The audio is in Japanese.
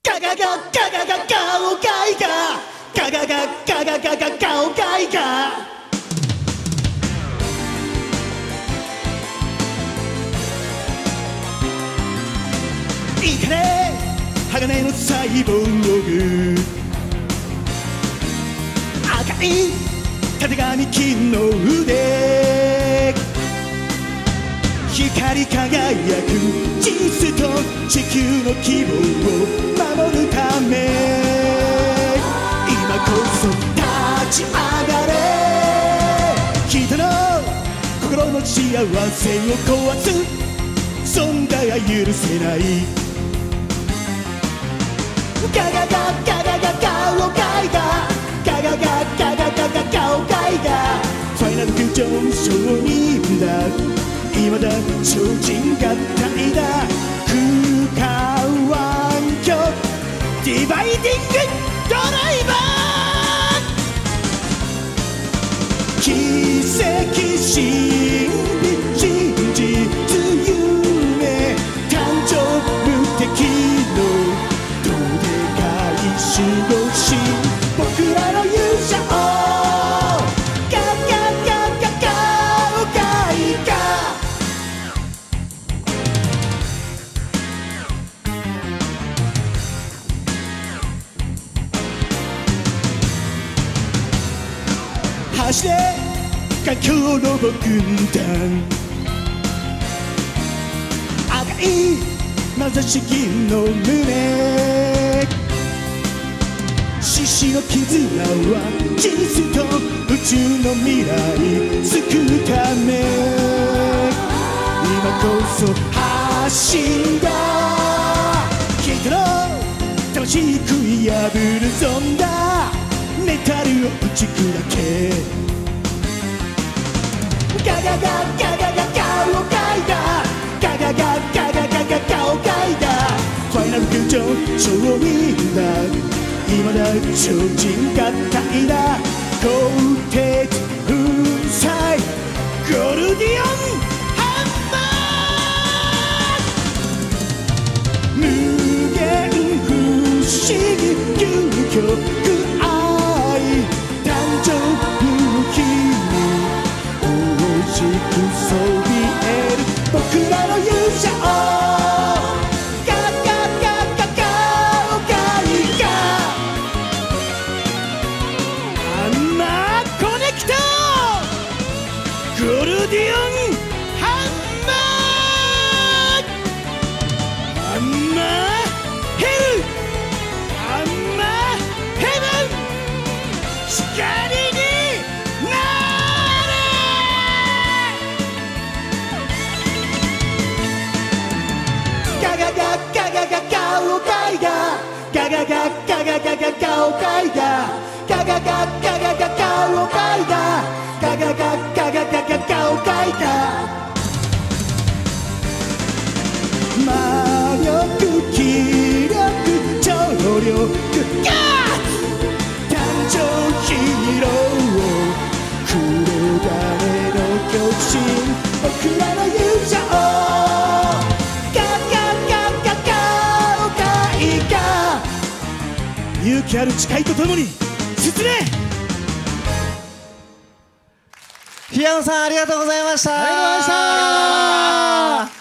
ガガガガガガガオガイガガガガガガガガガオガイガいかね鋼のサイボーグ赤いたてがみ金の腕光り輝く地図と地球の希望を守るため今こそ立ち上がれ人の心の幸せを壊す存在は許せないガガガガガガガオガイガガガガガガガガガオガイガファイナル空上昇人だ今だ超人合体だ空間湾曲ディバイディングドライバー奇跡神秘真実夢誕生無敵のどでかい守護神僕らの勇者をガガガガガオガイガ走れ環境ロボ軍団赤いまさし銀の胸獅子の絆は地図と宇宙の未来救うため今こそ発信だ人の魂食い破るゾンダメタルを打ち砕けガガガガガガガオガイガガガガガガガガガオガイガファイナル空上昇人だ今だ超人合体だ鋼鉄粉砕ゴルディオンハンマー無限不思議究極誕生の日に大きくそびえる僕らの勇者をガガガガガオガイガハンマーコネクトゴルディオンハンマーハンマーヘルハンマーヘブン光になれガガガガガガガオガイガガガガガガガガガオガイガガガガガガガガオガイガガガガガガガガガオガイガ魔力気力超力ガッ誕生ヒーロー黒金の巨人僕らの勇者をガガガガガオガイガ勇気ある誓いとともに進め平野さんありがとうございました。 ありがとうございました。